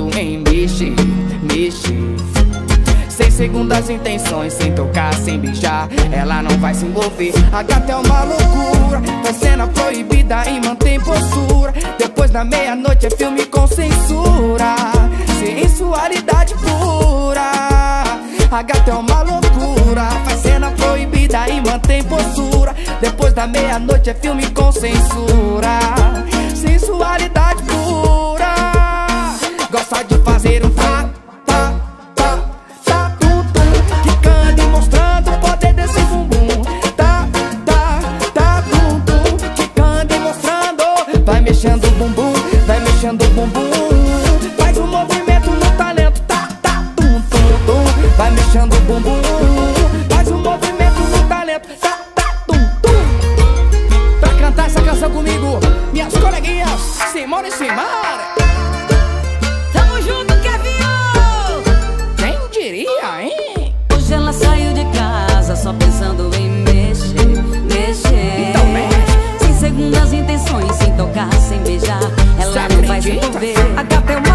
pensando em mexer, mexer. Sem segundas intenções, sem tocar, sem beijar, ela não vai se envolver. A gata é uma loucura, faz cena proibida e mantém postura. Depois da meia-noite é filme com censura, sensualidade pura. A gata é uma loucura, faz cena proibida e mantém postura. Depois da meia-noite é filme com censura, sensualidade pura. Gosta de fazer um tá, tá, tá, tá, tum, tum, quicando e mostrando o poder desse bumbum. Tá, tá, tá, tum, tum, quicando e mostrando. Vai mexendo o bumbum, vai mexendo o bumbum. Faz um movimento no talento, tá, tá, tum, tum, tum. Vai mexendo o bumbum, faz um movimento no talento, tá, tá, tum, tum. Pra cantar essa canção comigo, minhas coleguinhas Simone e Simara. Tamo junto, Kevin! Quem diria, hein? Hoje ela saiu de casa só pensando em mexer, mexer. Então mexe. Sem segundas intenções, sem tocar, sem beijar, ela Você não vai se acredita? envolver. A gata é uma